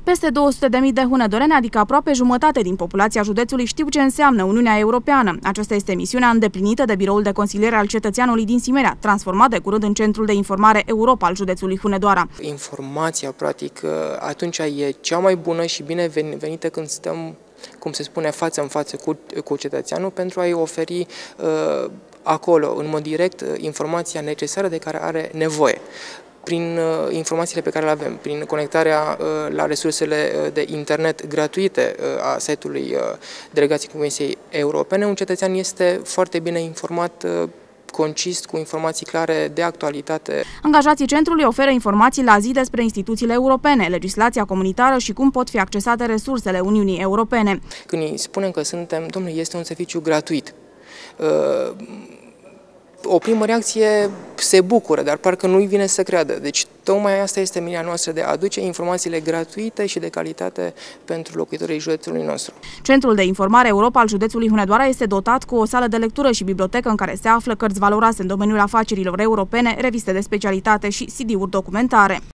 Peste 200.000 de hunădoreni, adică aproape jumătate din populația județului, știu ce înseamnă Uniunea Europeană. Aceasta este misiunea îndeplinită de Biroul de Consiliere al Cetățeanului din Simerea, transformat de curând în Centrul de Informare Europa al județului Hunedoara. Informația, practic, atunci e cea mai bună și binevenită când stăm, cum se spune, față în față cu cetățeanul pentru a-i oferi acolo, în mod direct, informația necesară de care are nevoie. Prin informațiile pe care le avem, prin conectarea la resursele de internet gratuite a site-ului Delegației Comisiei Europene, un cetățean este foarte bine informat, concis, cu informații clare de actualitate. Angajații centrului oferă informații la zi despre instituțiile europene, legislația comunitară și cum pot fi accesate resursele Uniunii Europene. Când îi spunem că suntem, domnule, este un serviciu gratuit, o primă reacție se bucură, dar parcă nu-i vine să creadă. Deci tocmai asta este menirea noastră, de a aduce informațiile gratuite și de calitate pentru locuitorii județului nostru. Centrul de Informare Europa al județului Hunedoara este dotat cu o sală de lectură și bibliotecă în care se află cărți valoroase în domeniul afacerilor europene, reviste de specialitate și CD-uri documentare.